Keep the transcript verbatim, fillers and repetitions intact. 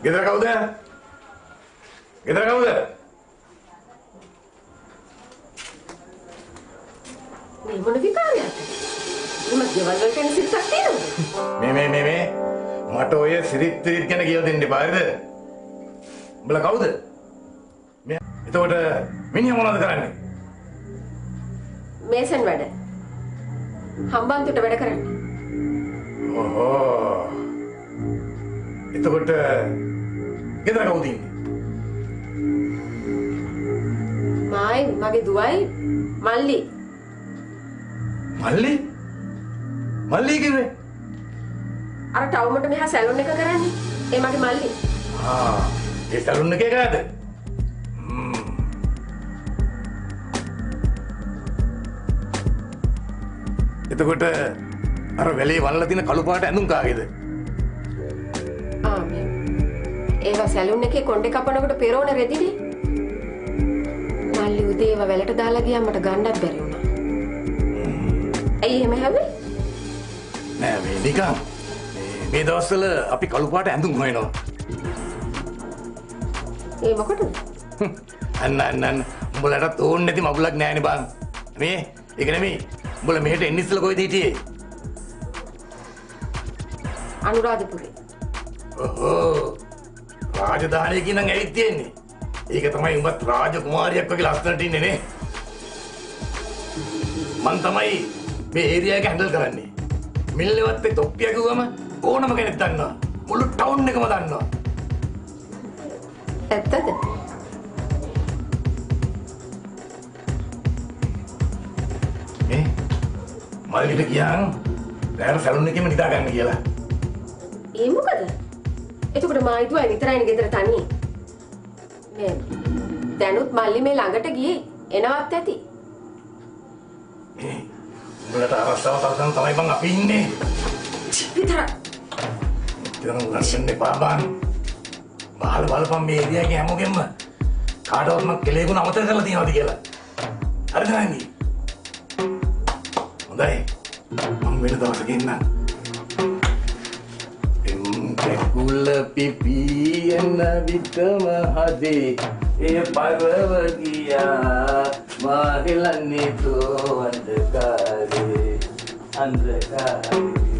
ගෙදර කවුද? ගෙදර කවුද? මේ මොන විකාරයක්ද? මම ගෙවල් වලට එන සිරිතක් තියෙනවද? මේ මේ මේ මේ මට ඔය සිරිත් සිරිත් ගැන කියලා දෙන්න එපා හරිද? උඹලා කවුද? මේ එතකොට මිනිහා මොනවද කරන්නේ? මේසන් වැඩ. හම්බන්තොට වැඩ කරන්නේ. ඕහෝ. එතකොට ගෙදර කවුද ඉන්නේ? මායි මගේ දුවයි මල්ලි. මල්ලි? මල්ලි කිව්වේ? අර ටවුමට මෙහා සැලුන් එක කරන්නේ. ඒ මගේ මල්ලි. ආ, ඒ සැලුන් එකේ කාද? එතකොට අර වැලේ වල්ලා තියෙන කළු පාට ඇඳුම් කාගේද? ආ මේ ඒවා සැලුන් එකේ කොණ්ඩේ කපනකොට පෙරෝන රෙදිනේ. මල්ලි උදේ ඒවා වැලට දාලා ගියාම මට ගන්නත් බැරි වුණා. ඇයි එහෙම හැබැයි? නෑ මේ නිකන් මේ දවස්වල අපි කළු පාට ඇඳුම් හොයනවා. ඒ මොකටද? අන්න අන්න අන්න උඹලට ඕනේ නැති මගුලක් නෑනේ බං. මේ ඒක නෙමෙයි. උඹලා මෙහෙට එන්න ඉස්සෙල්ලා කොහෙද හිටියේ? අනුරාධපුරේ. ඔහෝ. රාජධානිය කියනන් ඇවිත් තියෙන්නේ. ඒක තමයි උඹත් රාජකුමාරියක් වගේ ලස්සනට ඉන්නේ නේ. මං තමයි මේ ඒරියා එක හැන්ඩල් කරන්නේ. මිල්ලෙවත් ඒ තොප්පිය කිව්වම ඕනම කෙනෙක් දන්නවා. මුළු ටවුන් එකම දන්නවා. ඇත්තද? මේ මල්ලිට කියන් දැන් සැලුන් එකේම නිදා ගන්න කියලා. ඒ මොකද? එතකොට මායි දුවයි විතරයිනේ ගෙදර තනියේ. මේ දැනුත් මල්ලි මේ ළඟට ගියේ එනවත් ඇති. මේ උඹලට අරස්සාව සල්සන තමයි බං අපි ඉන්නේ. විතර. ඉතින් ලස්සන එපා බං. බාල බලපන් මේ ඒරියාවේ හැමෝගෙම කාටවත් මං කෙලෙකුණ අමතක කරලා තියනවාද කියලා. හරිද නංගි? හොඳයි. මම වෙන දවසක ඉන්නම්. එම්කෙකුල පිපියන විතම හදේ ඒ පරව ගියා මා හෙලන්නේ තෝ අන්ධකාරේ අන්ධකාරේ